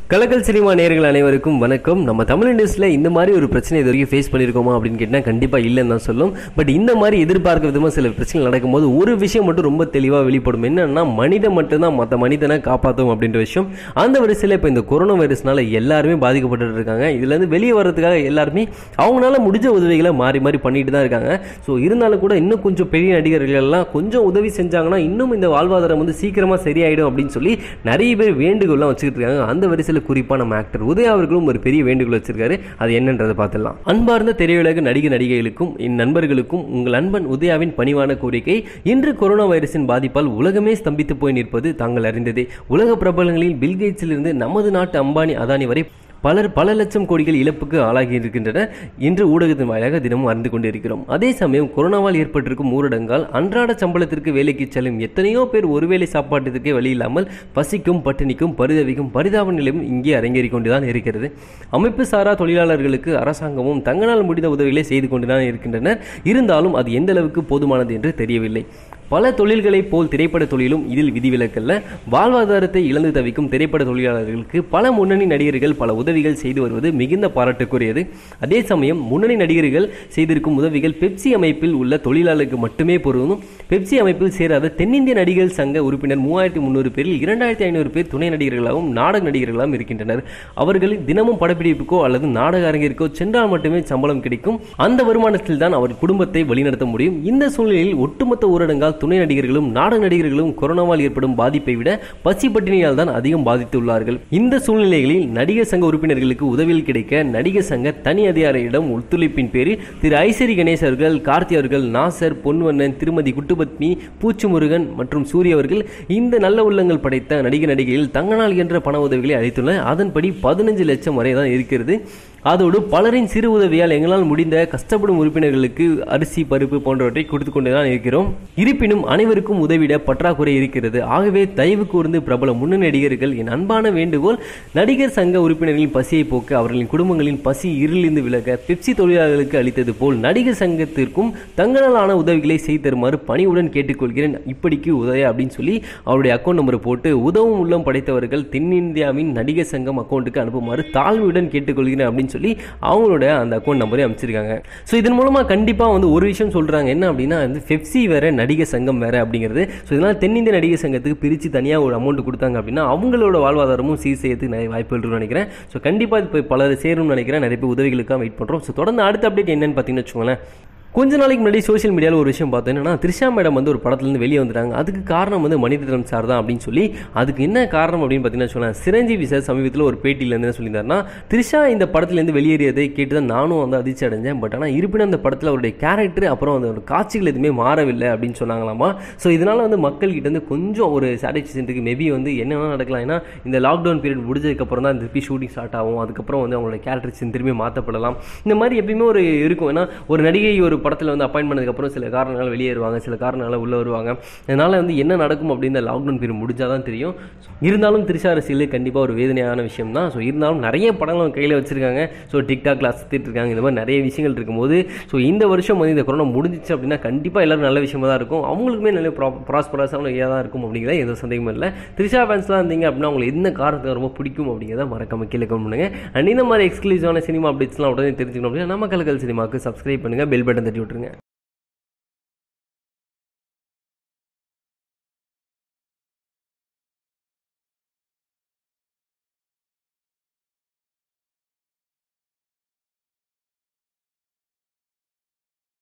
கலக்கல் cinema நேயர்கள் அனைவருக்கும் வணக்கம். நம்ம தமிழ் இண்டஸ்ட்ரியில் இந்த மாதிரி ஒரு பிரச்சனை இது வரைக்கும் ஃபேஸ் பண்ணியிருக்கோமா அப்படின்னு கேட்டால் கண்டிப்பாக இல்லைன்னு தான் சொல்லும். பட் இந்த மாதிரி எதிர்பார்க்க விதமாக சில பிரச்சனைகள் நடக்கும்போது ஒரு விஷயம் மட்டும் ரொம்ப தெளிவாக வெளிப்படும். என்னன்னா, மனிதன் மட்டும்தான் மற்ற மனிதனை காப்பாற்றும் அப்படின்ற விஷயம். அந்த வரிசையில் இப்போ இந்த கொரோனா வைரஸ்னால எல்லாருமே பாதிக்கப்பட்டு இருக்காங்க. இதுலேருந்து வெளியே வர்றதுக்காக எல்லாருமே அவங்களால முடிஞ்ச உதவிகளை மாறி மாறி பண்ணிட்டு தான் இருக்காங்க. ஸோ இருந்தாலும் கூட இன்னும் கொஞ்சம் பெரிய நடிகர்கள் எல்லாம் கொஞ்சம் உதவி செஞ்சாங்கன்னா இன்னும் இந்த வாழ்வாதாரம் வந்து சீக்கிரமாக சரியாயிடும் அப்படின்னு சொல்லி நிறைய பேர் வேண்டுகோள்லாம் வச்சுக்கிட்டு இருக்காங்க. அந்த வரிசையில் குறிப்பா நம்ம ஆக்டர் உதயா அவர்களும் ஒரு பெரிய வேண்டுகோள் வச்சிருக்காரு. அது என்னன்றதை பார்த்துடலாம். அன்பார்ந்த திரையுலக நடிகைகளுக்கும் என் நண்பர்களுக்கும் உங்கள் அன்பன் உதயாவின் பணிவான கோரிக்கை. இன்று கொரோனா வைரஸின் பாதிப்பால் உலகமே ஸ்தம்பித்து போய் நிற்பது தாங்கள் அறிந்ததே. உலக பிரபலங்களில் பில்கேட்ஸிலிருந்து நமது நாட்டு அம்பானி அதானி வரை பலர் பல லட்சம் கோடிகள் இழப்புக்கு ஆளாகி இருக்கின்றனர் என்று ஊடகத்தின் வாயிலாக தினமும் அறிந்து கொண்டிருக்கிறோம். அதே சமயம் கொரோனாவால் ஏற்பட்டிருக்கும் ஊரடங்கால் அன்றாட சம்பளத்திற்கு வேலைக்கு செல்லும் எத்தனையோ பேர் ஒருவேளை சாப்பாட்டுக்கே வழி இல்லாமல் பசிக்கும் பட்டினிக்கும் பரிதாப நிலையும் இங்கே அரங்கேறிக் கொண்டுதான் இருக்கிறது. அமைப்பு சாரா தொழிலாளர்களுக்கு அரசாங்கமும் தங்களால் முடிந்த உதவிகளை செய்து கொண்டுதான் இருக்கின்றனர். இருந்தாலும் அது எந்த அளவுக்கு போதுமானது என்று தெரியவில்லை. பல தொழில்களைப் போல் திரைப்பட தொழிலும் இதில் விதிவிலக்கல்ல. வாழ்வாதாரத்தை இழந்து தவிக்கும் திரைப்பட தொழிலாளர்களுக்கு பல முன்னணி நடிகர்கள் பல உதவிகள் செய்து வருவது மிகுந்த பாராட்டுக்குரியது. அதே சமயம் முன்னணி நடிகர்கள் செய்திருக்கும் உதவிகள் பெப்சி அமைப்பில் உள்ள தொழிலாளர்களுக்கு மட்டுமே பொருந்தும். பெப்சி அமைப்பில் சேராத தென்னிந்திய நடிகர் சங்க உறுப்பினர் 3300 பேரில் 2500 பேர் துணை நடிகர்களாகவும் நாடக நடிகர்களாகவும் இருக்கின்றனர். அவர்களில் தினமும் படப்பிடிப்புக்கோ அல்லது நாடக அரங்கிற்கோ சென்றால் மட்டுமே சம்பளம் கிடைக்கும். அந்த வருமானத்தில் தான் அவர் குடும்பத்தை வழிநடத்த முடியும். இந்த சூழ்நிலையில் ஒட்டுமொத்த ஊரடங்கால் துணை நடிகர்களும் நாடக நடிகர்களும் கொரோனாவால் ஏற்படும் பாதிப்பை விட பசி பட்டினியால் தான் அதிகம் பாதித்துள்ளார்கள். இந்த சூழ்நிலைகளில் நடிகர் சங்க உறுப்பினர்களுக்கு உதவியில் கிடைக்க நடிகர் சங்க தனி அதிகாரியிடம் ஒத்துழைப்பின் பேரில் திரு ஐசரி கணேஷ் அவர்கள், கார்த்தி அவர்கள், நாசர், பொன்வண்ணன், திருமதி குட்டுபத்மி, பூச்சு முருகன் மற்றும் சூரிய அவர்கள் இந்த நல்ல உள்ளங்கள் படைத்த நடிகைகளில் தங்களால் என்ற பண உதவிகளை அளித்துள்ளனர். அதன்படி 15 லட்சம் வரை தான் இருக்கிறது. அதோடு பலரின் சிறு உதவியால் எங்களால் முடிந்த கஷ்டப்படும் உறுப்பினர்களுக்கு அரிசி, பருப்பு போன்றவற்றை கொடுத்து கொண்டுதான் இருக்கிறோம். இருப்பினும் அனைவருக்கும் உதவிட பற்றாக்குறை இருக்கிறது. ஆகவே தயவு கூர்ந்து பிரபல முன்னணி நடிகர்கள் என் அன்பான வேண்டுகோள், நடிகர் சங்க உறுப்பினர்களின் பசியை போக்க அவர்களின் குடும்பங்களின் பசி இருளிருந்து விலக பெப்சி தொழிலாளர்களுக்கு அளித்தது போல் நடிகர் சங்கத்திற்கும் தங்களாலான உதவிகளை செய்து தருமாறு பணிவுடன் கேட்டுக்கொள்கிறேன். இப்படிக்கு உதயா அப்படின்னு சொல்லி அவருடைய அக்கௌண்ட் நம்பரை போட்டு உதவும் உள்ளம் படைத்தவர்கள் தென்னிந்தியாவின் நடிகர் சங்கம் அக்கௌண்ட்டுக்கு அனுப்புமாறு தாழ்மையுடன் கேட்டுக்கொள்கிறேன் அப்படின்னு சொல்லி அவங்களோட அந்த அக்கௌண்ட் நம்பரை அமைச்சிருக்காங்க. ஸோ இதன் மூலமா கண்டிப்பா வந்து ஒரு விஷயம் சொல்றாங்க. என்ன அப்படின்னா, பெப்சி வேற நடிகர் சங்கம் வேற அப்படிங்கிறது. ஸோ இதனால தென்னிந்திய நடிகர் சங்கத்துக்கு பிரித்து தனியாக ஒரு அமௌண்ட் கொடுத்தாங்க அப்படின்னா அவங்களோட வாழ்வாதாரமும் சீர் செய்யறதுக்கு நிறைய வாய்ப்புகள் இருக்குன்னு நினைக்கிறேன். ஸோ கண்டிப்பா இப்போ பலர் சேரும்னு நினைக்கிறேன். நிறைய பேர் உதவிகளுக்காக வெயிட் பண்றோம். ஸோ தொடர்ந்து அடுத்த அப்டேட் என்னன்னு பார்த்தீங்கன்னு வச்சுக்கோங்களேன். கொஞ்ச நாளைக்கு முன்னாடி சோஷியல் மீடியாவில் ஒரு விஷயம் பார்த்தோம். என்னன்னா, த்ரிஷா மேடம் வந்து ஒரு படத்துலேருந்து வெளியே வந்துட்டாங்க. அதுக்கு காரணம் வந்து மணிரத்னம் சார் தான் அப்படின்னு சொல்லி, அதுக்கு என்ன காரணம் அப்படின்னு பார்த்தீங்கன்னா வச்சுக்கோங்களேன், சிரஞ்சீவி சார் சமீபத்தில் ஒரு பேட்டியிலேருந்து என்ன சொல்லியிருந்தாருன்னா, த்ரிஷா இந்த படத்துலேருந்து வெளியேறியதை கேட்டு தான் நானும் வந்து அதிர்ச்சி அடைஞ்சேன். பட் ஆனால் இருப்பினும் அந்த படத்தில் அவருடைய கேரக்டர் அப்புறம் அந்த காட்சிகள் எதுவுமே மாறவில்லை அப்படின்னு சொன்னாங்களாமா. ஸோ இதனால் வந்து மக்கள்கிட்ட வந்து கொஞ்சம் ஒரு சாட்டிஸ்ஃபேக்ஷன் இருக்குது. மேபி வந்து என்னென்ன நடக்கலாம், ஏன்னா இந்த லாக்டவுன் பீரியட் முடிஞ்சதுக்கப்புறம் தான் திருப்பி ஷூட்டிங் ஸ்டார்ட் ஆகும். அதுக்கப்புறம் வந்து அவங்களோட கேரக்டர்ஸ் திரும்பி மாற்றப்படலாம். இந்த மாதிரி எப்பயுமே ஒரு இருக்கும். ஏன்னா ஒரு நடிகை ஒரு படத்தில் வந்து அப்பாயின்மெண்ட் அப்புறம் சில காரணங்களால் வெளியேறுவாங்க, சில காரணங்களால் உள்ள வருவாங்க. அதனால வந்து என்ன நடக்கும் அப்படின்னு லாக்டவுன் பீரியட் முடிஞ்சாதான் தெரியும். இருந்தாலும் த்ரிஷா அரசியல் கண்டிப்பாக ஒரு வேதனையான விஷயம் தான். ஸோ இருந்தாலும் நிறைய படங்கள் கையில் வச்சிருக்காங்க. ஸோ டிக்டாக்ல அசத்திட்டு இருக்காங்க. இந்த மாதிரி நிறைய விஷயங்கள் இருக்கும்போது ஸோ இந்த வருஷம் வந்து இந்த கொரோனா முடிஞ்சிச்சு அப்படின்னா கண்டிப்பாக எல்லாரும் நல்ல விஷயமா தான் இருக்கும். அவங்களுக்குமே நல்ல ப்ராஸ்பரஸான இதாக தான் இருக்கும் அப்படிங்கிறத எந்த சந்தேகமும் இல்லை. த்ரிஷா ஃபேன்ஸ்லாம் இருந்தீங்க அப்படின்னா உங்களுக்கு என்ன காரணத்துக்கு ரொம்ப பிடிக்கும் அப்படிங்கிறத மறக்காம கீழே கமெண்ட் பண்ணுங்க. அண்ட் இந்த மாதிரி எக்ஸ்க்ளூசிவான சினிமா அப்டேட்ஸ்லாம் உடனே தெரிஞ்சுக்கணும் அப்படின்னா நம்ம கலக்கல் சினிமாவுக்கு சப்ஸ்கிரைப் பண்ணுங்க, பெல் பட்டன் தட்டி விட்டுருங்க.